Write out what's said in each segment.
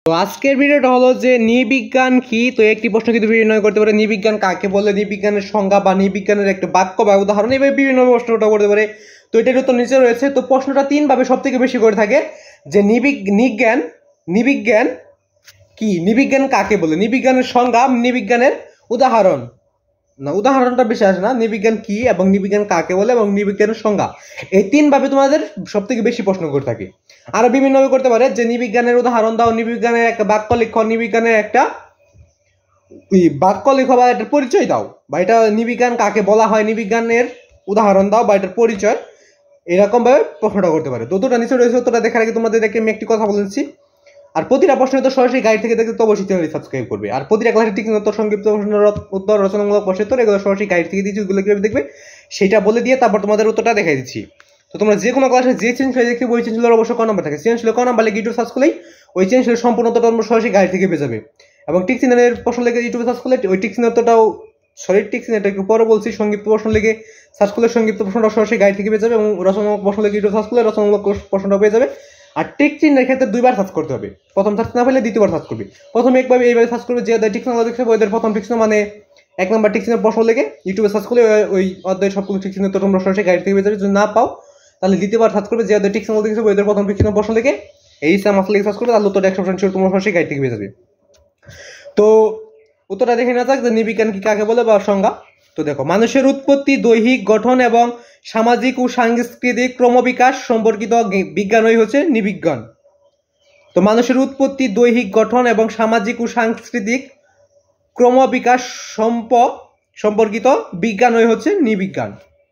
তো আজকের ভিডিওটা হলো যে নৃবিজ্ঞান কি। তো একটি প্রশ্ন কিন্তু নির্ণয় করতে পারে নৃবিজ্ঞান কাকে বলে, নৃবিজ্ঞানের সংজ্ঞা বা নৃবিজ্ঞানের একটা বাক্য বা উদাহরণ, এভাবে বিভিন্ন প্রশ্নটা করতে পারে। তো এটার উত্তর নিচে রয়েছে। তো প্রশ্নটা তিনভাবে সব থেকে বেশি করে থাকে যে নৃবিজ্ঞান কি, নৃবিজ্ঞান কাকে বলে, নৃবিজ্ঞানের সংজ্ঞা, নৃবিজ্ঞানের উদাহরণ, না উদাহরণটা বেশি আসে না, নৃবিজ্ঞান কি এবং নৃবিজ্ঞান কাকে বলে এবং নৃবিজ্ঞানের সংজ্ঞা, এই তিনভাবে তোমাদের সব থেকে বেশি প্রশ্ন করে থাকে। আরো বিভিন্নভাবে করতে পারে যে নৃবিজ্ঞানের উদাহরণ দাও, নৃবিজ্ঞানের একটা বাক্য লিখো, নৃবিজ্ঞানের একটা বাক্য লিখো বা এটার পরিচয় দাও, বা এটা নৃবিজ্ঞান কাকে বলা হয়, নৃবিজ্ঞানের উদাহরণ দাও বা এটার পরিচয়, এরকম ভাবে প্রশ্নটা করতে পারে। তো উত্তরটা নিচে রয়েছে। উত্তরটা দেখার আগে তোমাদেরকে আমি একটি কথা বলেছি, আর প্রতিটা প্রশ্নের তো সরাসরি গাইড থেকে দেখতে তো অবশ্যই চ্যানেলটি সাবস্ক্রাইব করবে। আর প্রতিটা ক্লাসের ঠিক উত্তর, সংক্ষিপ্ত প্রশ্নের উত্তর, রচনামূলক প্রশ্নের উত্তর, এগুলো সরাসরি গাইড থেকে দিচ্ছি, ওগুলো কিভাবে দেখবে সেটা বলে দিয়ে তারপর তোমাদের উত্তরটা দেখাই দিচ্ছি। তো তোমরা যে কোনো ক্লাসে যে চ্যানেল দেখবে ওই চ্যানেলের অবশ্যই ক নাম্বার থাকে, চ্যানেল ক নাম্বার লিখে ইউটিউব সার্চ করলেই ওই চ্যানেলের সম্পূর্ণ উত্তরটা তোমরা সরাসরি গাইড থেকে পেয়ে যাবে। এবং টিক চিহ্নের প্রশ্ন লিখে ইউটিউবে সার্চ করলে ওই টিক চিহ্নের উত্তরটাও, সরি টিক চিহ্নটা একটু পরে বলছি, সংক্ষিপ্ত প্রশ্ন লিখে সার্চ করলে সংক্ষিপ্ত প্রশ্নটা সরাসরি গাইড থেকে পেয়ে যাবে, এবং রচনামূলক প্রশ্ন লিখে ইউটিউব সার্চ করলে রচনামূলক প্রশ্নটা পেয়ে যাবে। আর টিক চিহ্নের ক্ষেত্রে দুইবার সার্চ করতে হবে, প্রথম সার্চ না পেলে দ্বিতীয়বার সার্চ করবে। প্রথমে একভাবে এইভাবে সার্চ করবে যে টিক চিহ্ন দেখছে ওদের প্রথম টিক চিহ্ন মানে এক নম্বর টিক চিহ্নের প্রশ্ন লিখে ইউটিউবে সার্চ করলে ওই অধ্যায়ের সবগুলো টিক চিহ্ন তো তোমরা সরাসরি গাইড থেকে পেয়ে যাবে। যদি না পাও তাহলে দ্বিতীয়বার সার্চ করবে যে ওদের টিক চিহ্ন দেখছে ওদের প্রথম টিক চিহ্ন প্রশ্ন লিখে এই মাস লিখে সার্চ করবে, তাহলে উত্তরটা 100% শিওর তোমরা সরাসরি গাইড থেকে পেয়ে যাবে। তো উত্তরটা দেখে না যাক যে নৃবিজ্ঞান কি কাকে বলে বা সংজ্ঞা। তো দেখো, মানুষের উৎপত্তি, দৈহিক গঠন এবং সামাজিক ও সাংস্কৃতিক ক্রমবিকাশ সম্পর্কিত বিজ্ঞানই হচ্ছে নৃবিজ্ঞান। তো মানুষের উৎপত্তি, দৈহিক গঠন এবং সামাজিক ও সাংস্কৃতিক ক্রমবিকাশ সম্পর্কিত বিজ্ঞানই হচ্ছে নৃবিজ্ঞান।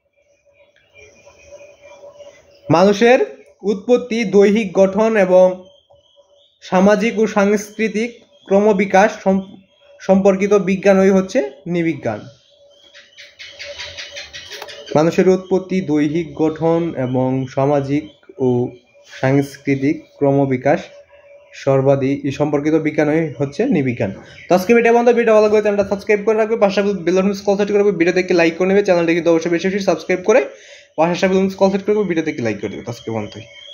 মানুষের উৎপত্তি, দৈহিক গঠন এবং সামাজিক ও সাংস্কৃতিক ক্রমবিকাশ সম্পর্কিত বিজ্ঞানই হচ্ছে নৃবিজ্ঞান। মানুষের উৎপত্তি, দৈহিক গঠন এবং সামাজিক ও সাংস্কৃতিক ক্রমবিকাশ সম্পর্কিত বিজ্ঞানই হচ্ছে নৃবিজ্ঞান। তো আজকে ভিডিও বন্ধ, ভিডিও ভালো লাগলে চ্যানেলটা সাবস্ক্রাইব করে রাখবে, পাশে বেল আইকন কল সেট করবে, ভিডিও দেখে লাইক করে নেবে, চ্যানেলটা কিন্তু অবশ্যই বেশি বেশি সাবস্ক্রাইব করে পাশে বেল আইকন কল সেট করবে, ভিডিও দেখে লাইক করে দেবে। আজকে বন্ধ।